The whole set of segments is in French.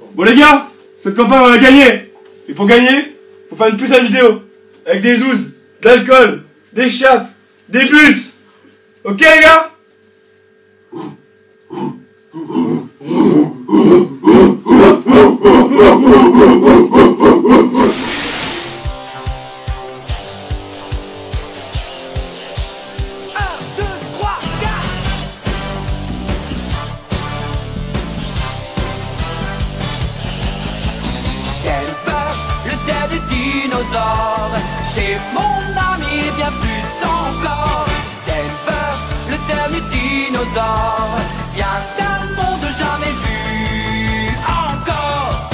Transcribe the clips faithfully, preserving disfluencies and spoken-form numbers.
Bon les gars, cette campagne on a gagné. Et pour gagner, faut faire une putain de vidéo. Avec des zouzes, de l'alcool, des chattes, des bus. Ok les gars? C'est mon ami bien plus encore. Denver, le dernier dinosaure, vient d'un monde jamais vu encore.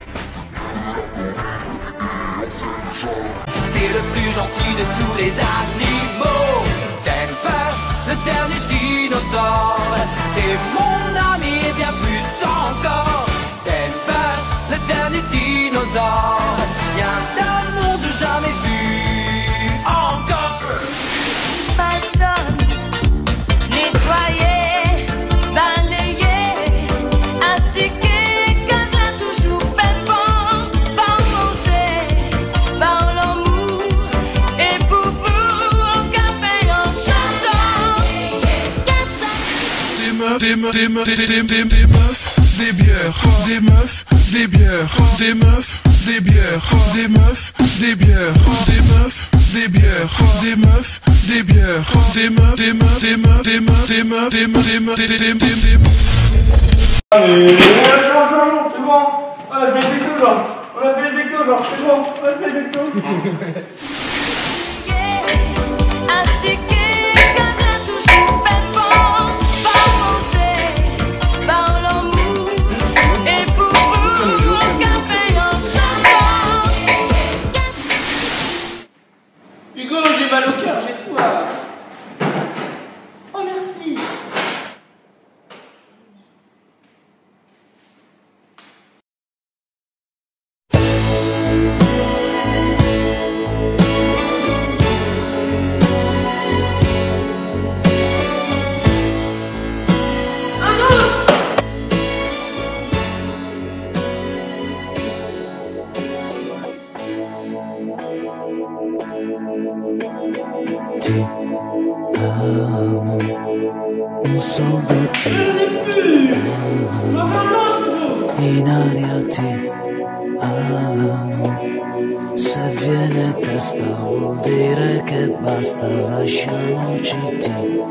C'est le plus gentil de tous les animaux. Denver, le dernier dinosaure, c'est mon ami bien plus encore. Denver, le dernier dinosaure, vient d'un monde jamais vu encore. Pardonne, nettoyer, balayer, astiquer, caser toujours pépon, par manger, par l'amour, et pour vous, au café en chantant. Des meufs, des meufs, des meufs, des, des, des, des meufs, des bières, des meufs, des bières, des meufs, des bières, des meufs, des bières, des meufs, des bières, des meufs, des bières, des meufs, des meufs, des meufs, des meufs, des meufs, des meufs, des meufs, des des des des Allez, genre, genre, genre, c'est bon. On a fait les ectos, genre. On a fait les ectos, genre, c'est bon. On a fait les ectos. Astiquer, caser toujours pépon, par manger, par l'amour, et pour vous, au café en chantant. Hugo, j'ai mal au cœur, j'ai soif. Oh merci. Ti amo, solo ti amo, in aria ti amo. Se viene testa vuol dire che basta, lasciamoci, ti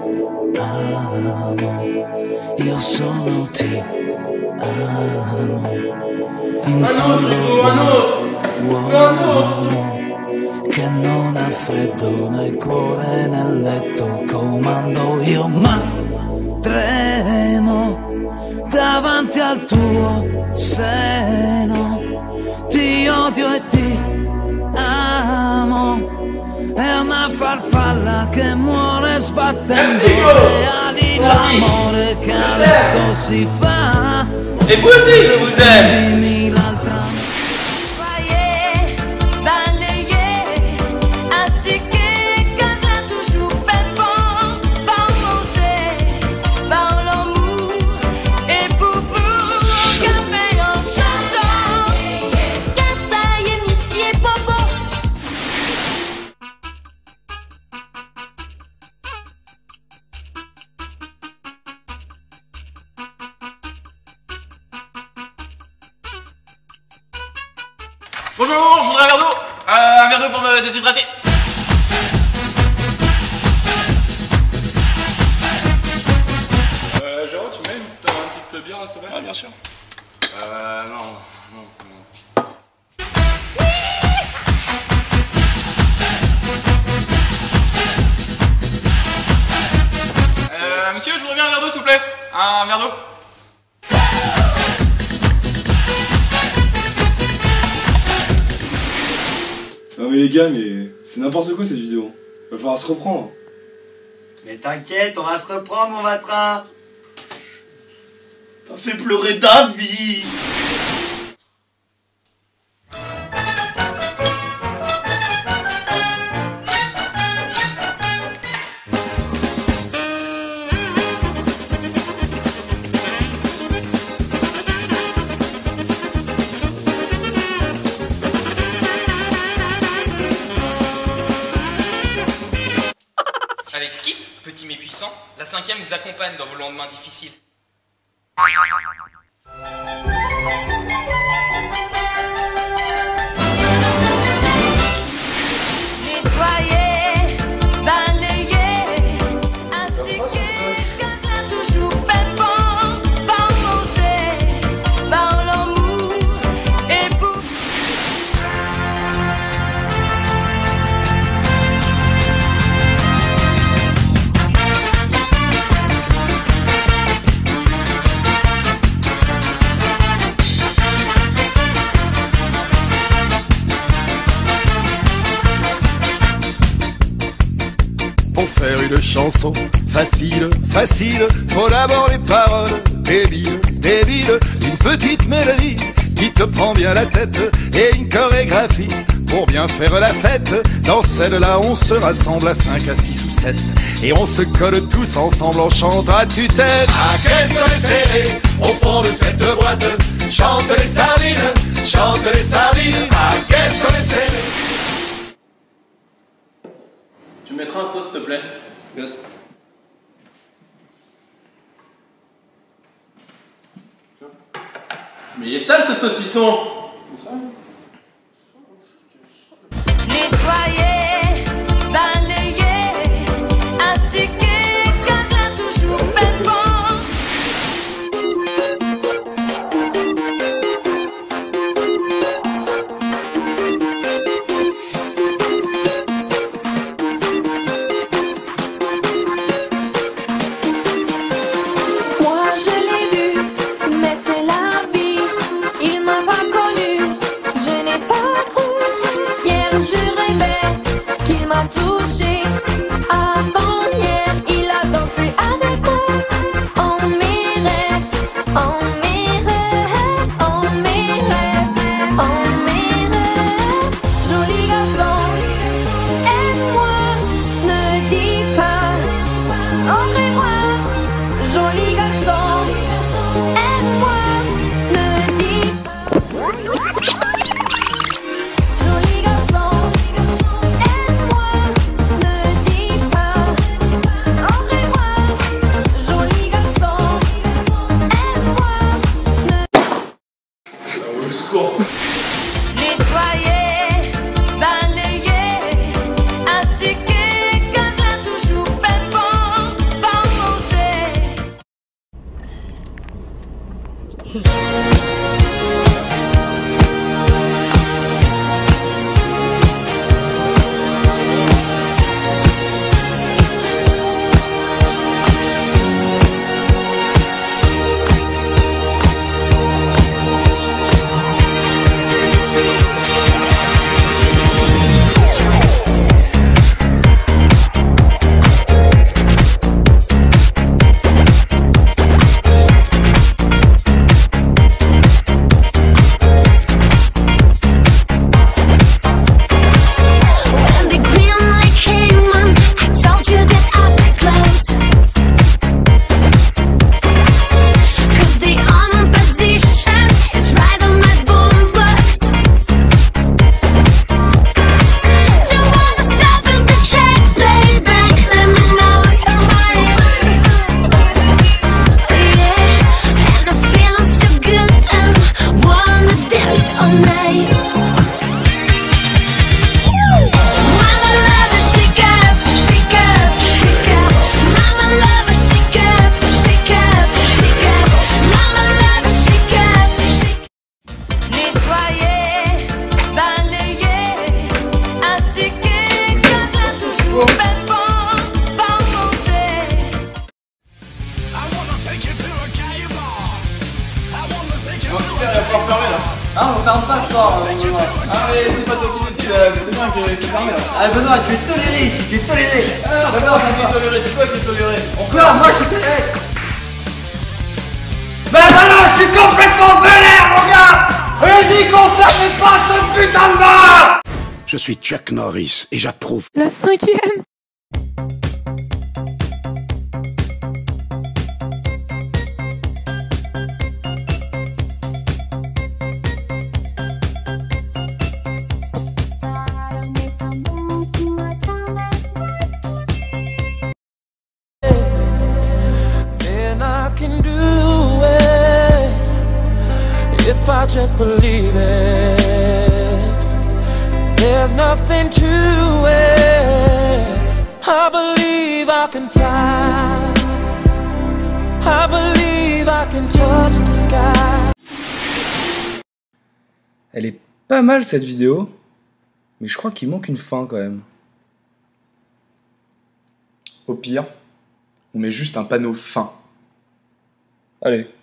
amo, io sono ti amo. In fondo uomo che non ha freddo nel cuore nel letto, comando io ma tremo davanti al tuo seno, ti odio e ti amo, è una farfalla che muore sbattendo le ali, l'amore che a letto si fa. Et vous aussi je vous aime. Dimmi l'altra. Bonjour, je voudrais un verre d'eau. Euh, un verre d'eau pour me déshydrater. Euh, Géraud, tu mets une, t'as une petite bière à sauver? Ah, bien sûr. Euh, non, non, non. Euh, monsieur, je voudrais bien un verre d'eau, s'il vous plaît. Un verre d'eau. Non mais les gars, mais c'est n'importe quoi cette vidéo. Va falloir se reprendre. Mais t'inquiète, on va se reprendre mon vatrin. T'as fait pleurer David. puissants, la cinquième vous accompagne dans vos lendemains difficiles. Nettoyer, balayer, astiquer, casser toujours pépon, par manger, par l'amour et pour. Pour faire une chanson facile, facile, faut d'abord les paroles débiles, débiles, une petite mélodie qui te prend bien la tête et une chorégraphie pour bien faire la fête. Dans celle-là, on se rassemble à cinq, à six ou sept et on se colle tous ensemble en chantant à tue-tête. Ah, qu'est-ce qu'on est serré au fond de cette boîte, chante les sardines, chante les sardines. Ah, qu'est-ce qu'on est serré. Tu mettras un sauce, s'il te plaît? Yes. Mais il est sale ce saucisson! Nettoyer, balayer, astiquer, casser toujours pépon. Moi je l'ai vu, mais c'est la vie. Il m'a pas connu, je n'ai pas cru. Hier je rêvais qu'il m'a touché. Avant hier, il a dansé avec moi. En mes rêves, en mes rêves, en mes rêves, en mes rêves. Joli garçon, aime-moi, ne dis pas au revoir. Joli garçon, aime-moi, ne dis pas. Joli garçon, aime-moi, ne dis pas au revoir. Joli garçon, aime-moi, ne. Au secours. Nettoyer, balayer, astiquer, casser toujours pépon, par manger. When the green light came on, I told you that I'd be close. 'Cause the on position is right on my boombox. Don't wanna stop in the check, lay back, let me know you're mine. Yeah, and I'm feeling so good, I wanna dance all night. Mama lover, shake up, shake up, shake up. Mama lover, shake up, shake up, shake up. Mama lover, shake up, shake up. Nettoyer, balayer, astiquer, casser toujours pépon, par manger. Non, super, il va falloir fermer là. Ah, on ferme pas ce soir, hein, Benoît. Ah, mais c'est pas toi qui décide, euh, c'est bien que tu fermes là. Ah, Benoît, tu es toléré ici, tu es toléré. Ah, c'est toi qui es toléré, c'est toi qui es toléré. Encore, moi je suis toléré. Ben voilà, je suis complètement vénère, mon gars. Je dis qu'on ferme pas ce putain de bar. Je suis Chuck Norris et j'approuve. La cinquième. if I just believe it. There's nothing to it. I believe I can fly. I believe I can touch the sky. Elle est pas mal cette vidéo, mais je crois qu'il manque une fin quand même. Au pire, on met juste un panneau fin. Allez.